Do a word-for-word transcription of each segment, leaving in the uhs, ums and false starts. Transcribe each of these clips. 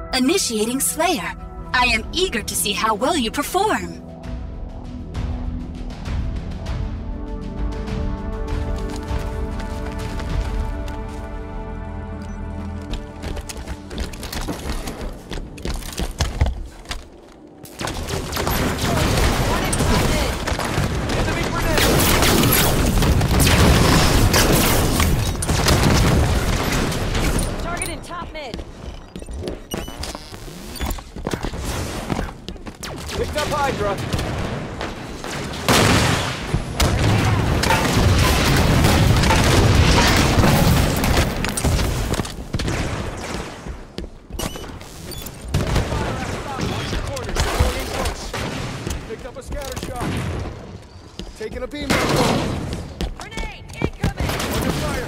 Initiating Slayer. I am eager to see how well you perform. Taking a beam. Grenade incoming. Under fire.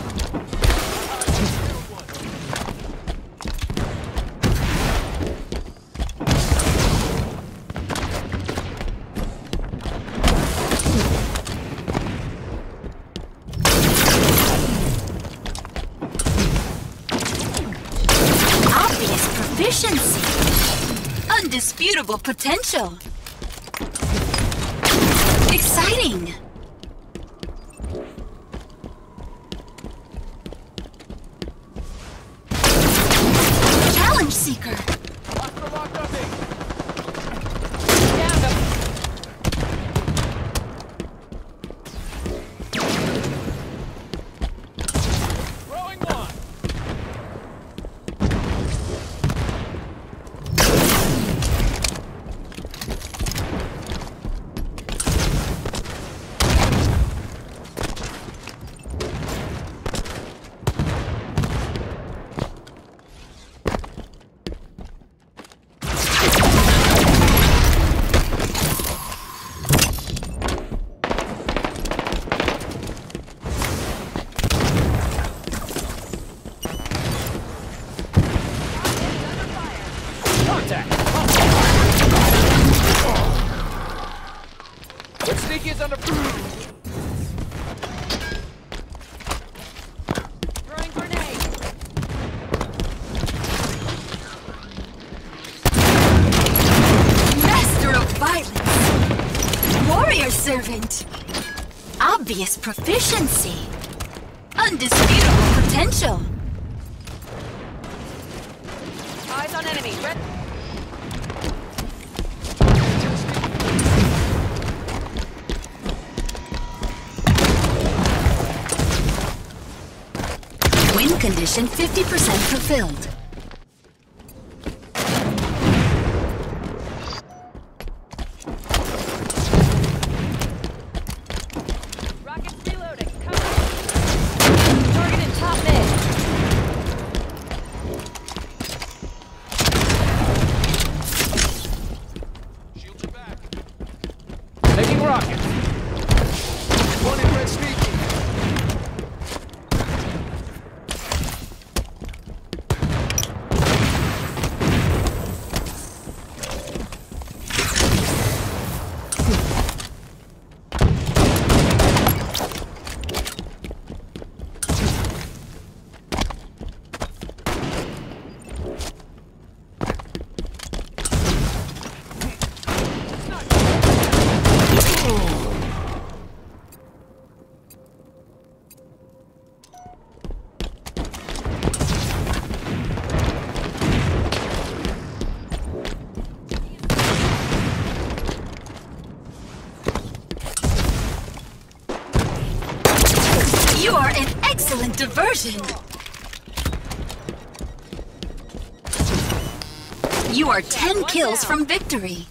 Obvious proficiency. Undisputable potential. Exciting! Challenge Seeker! Down him. Throwing one. Vestige is under Throwing grenade. Master of violence! Warrior servant! Obvious proficiency! Undisputable potential! Eyes on enemy. Red. Win condition fifty percent fulfilled. Rockets reloading. Cover. Target in top mid. Shields are back. Taking rocket. One in red sneaky. You are an excellent diversion! You are ten kills from victory!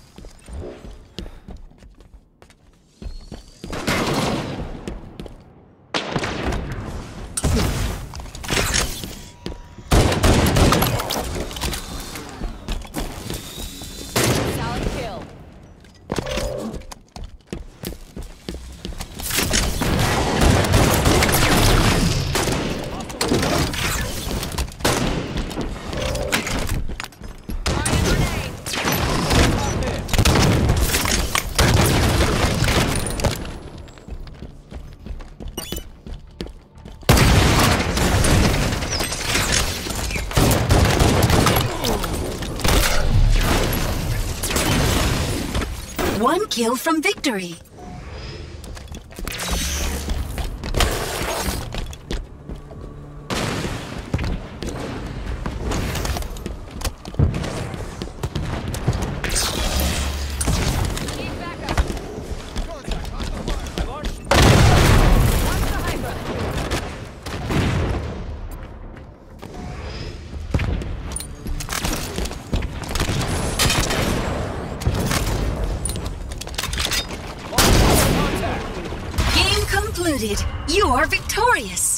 Solid kill. Throwing a grenade. Top mid. one kill from victory. Need backup. I launched. Launch the Hydra. Contact. Game concluded. You are victorious.